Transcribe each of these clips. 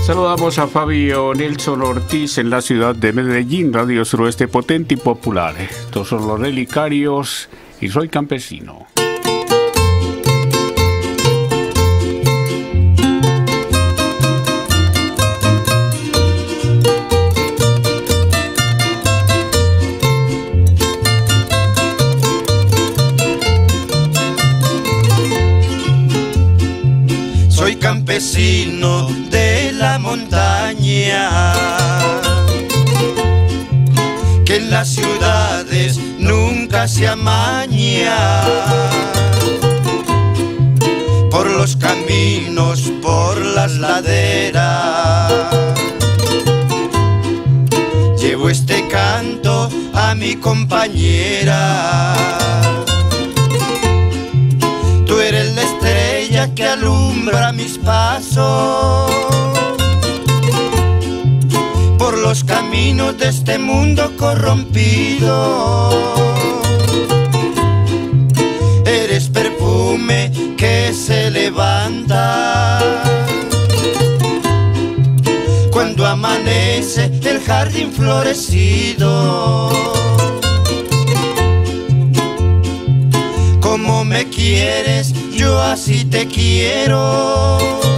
Saludamos a Fabio Nelson Ortiz en la ciudad de Medellín, Radio Suroeste Potente y Popular. Estos son los Relicarios y Soy Campesino. Soy campesino de la montaña, que en las ciudades nunca se amaña. Por los caminos, por las laderas, llevo este canto a mi compañera. Tú eres la estrella que alumbra mis pasos por los caminos de este mundo corrompido. Eres perfume que se levanta cuando amanece el jardín florecido. Como me quieres, yo así te quiero.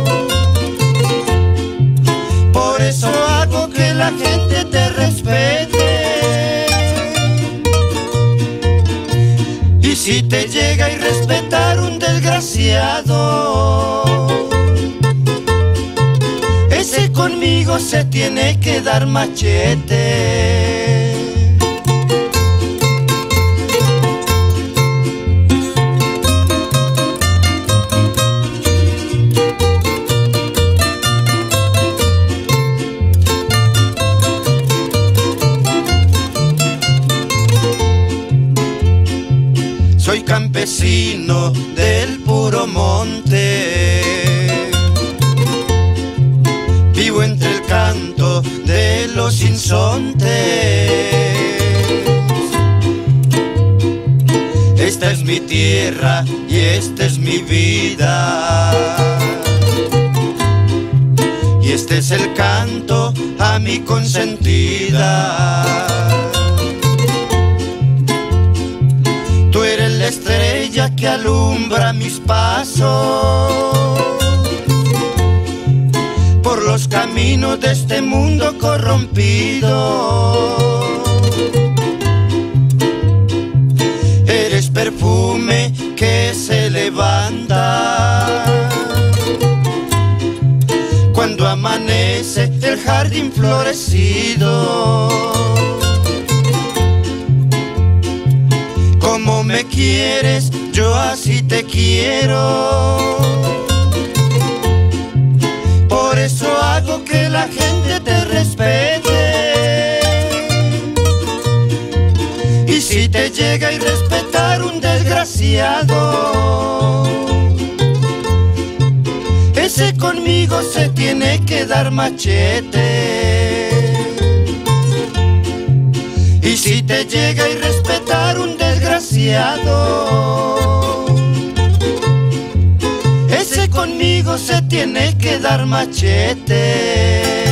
Por eso hago que la gente te respete. Y si te llega a irrespetar un desgraciado, ese conmigo se tiene que dar machete. Soy campesino del puro monte, vivo entre el canto de los sinsontes. Esta es mi tierra y esta es mi vida, y este es el canto a mi consentida. Tú eres la estrella que alumbra mis pasos por los caminos de este mundo corrompido. Eres perfume que se levanta cuando amanece el jardín florecido. Como me quieres, yo así te quiero. Por eso hago que la gente te respete. Y si te llega a irrespetar un desgraciado, ese conmigo se tiene que dar machete. Y si te llega a irrespetar un desgraciado, ese conmigo se tiene que dar machete.